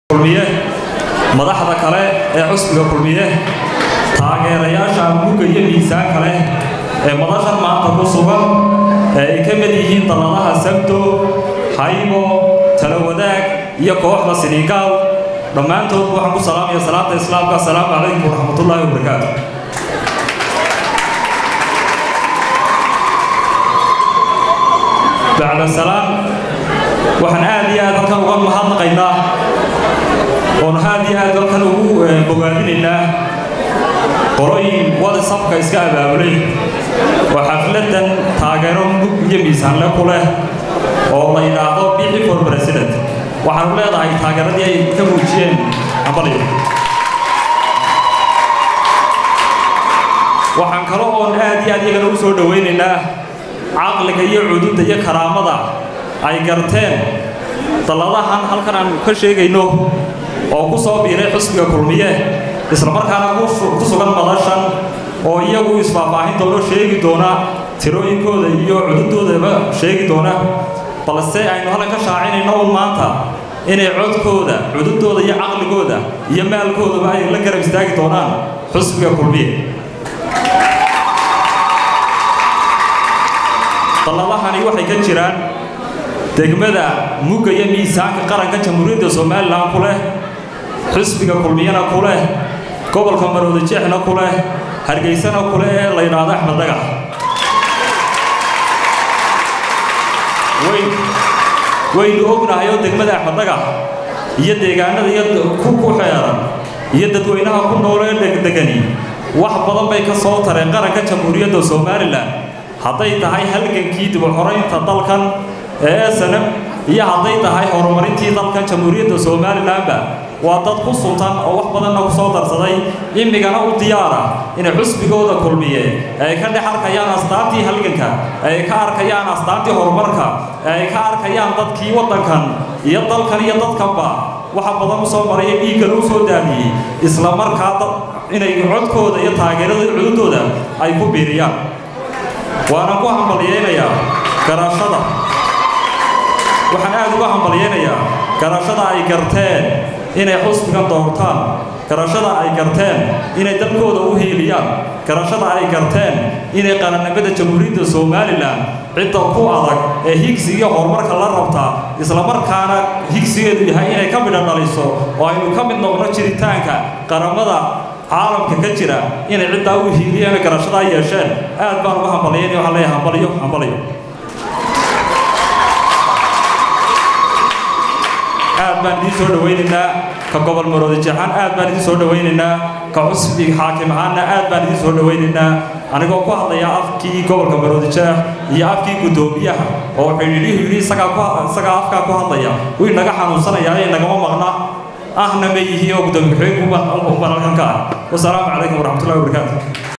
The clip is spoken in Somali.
kulmiye madaxda kale ee cusbiga kulmiye taageerayaasha mugga iyo miisaan kale ee madashan maanta ku sugan ay ka mid yihiin daladaha sabto haybo talawadaag iyo kooxda Senegal dhammaantood waxaan ku salaamayaa salaanta islaamka assalaamu calaykum waraxmatullaahi wabarakaatuh bacda salaam waxaan aad iyo aad halkan uga mahadnaqaynaa oo aad iyo aad halkan ugu bogaadinaynaa qoroyin WhatsApp-ka iska abaabulay oo xafladan taageero mug iyo miisaan leh ku leh oo la yiraahdo bixi for president waxaan leedahay taageeradii ay ka muujiyeen ambaliyo waxaan kale oo aad iyo aad iyaga u soo dhaweynaynaa caqliga iyo cududda iyo karaamada ay garteen daladahan halkan aan ka sheegayno oo ku soo biiray xusbiga kulmiye isla markaana ku sugan madashan oo iyagu isfaafaahin doono sheegi doona tirooyinkooda iyo cududoodaba sheegi doona balse aynu halkan ka shaacinayno maanta inay codkooda cududooda iyo caqligooda iyo maalkooda ay la garab istaagi doonaan xusbiga kulmiye dalladahani waxay ka jiraan degmada mugga iyo miisaanka qaranka jamhuuriyadda Soomaaliland ku leh xusbiga kulmiyana ku leh gobolka Maroodijeexna ku leh Hargeysana ku leh la yiraahdo Axmed Dagax way ognahay degmada Axmed Dagax iyo deegaanada iyo ku xeeran iyo dadweynaha ku nool ee degani wax badan bay ka soo tareen qaranka jamhuuriyadda Soomaaliland hadday tahay halgankii dib u xoreynta dalkan ee sanad iyo hadday tahay horumarintii dalkan jamhuuriyadda Soomaaliland waa dad ku sultan oo wax badan ku soo darsaday imigana u diyaara in xusbigooda kulmiye ay ka dhaxarkayaan astaantii halganka ay ka arkayaan astaantii horumarka ay ka arkayaan dadkii wadankan iyo dalkan iyo dadkanba waxa badan soo maray dhiigga loo soo daadiyay isla markaana inay codkooda iyo taageerada cududooda ay ku biiriyaan waana ku hambalyeeynaa garashada waxaan aad uga hambalyeeynaa garashada ay garteen inay xusbigan doortaan garashada ay garteen inay dalkooda u heeliyaan garashada ay garteen inay qaranimada jamhuuriyadda Soomaaliland cidda ku adag ee higsiga horumarka la rabta isla markaana higsigeedu yahay inay ka midho dhaliso oo aynu ka mid noqono jiritaanka qaramada caalamka ka jira inay cidda u heeliyaan garashada ay yeesheen aad baan uga hambalyeeynaa waxa la yahay hambaliyo aad baan idin soo dhaweynaynaa ka gobol Maroodijeex aad baan idin soo dhaweynaynaa ka cusbiga xaakim ahaana aad baan idin soo dhaweynaynaa anigoo ku hadlaya afkii gobolka Maroodijeex iyo afkii gudoomiyaha oo xiriiriyay isaga afka ku hadlaya way naga xanuunsanaya ay naga maqna ahna ma yihiin oo gudoomiyaha ku baan halkan ka wassalaamu calaykum waraxmatullaahi wabarakaatuh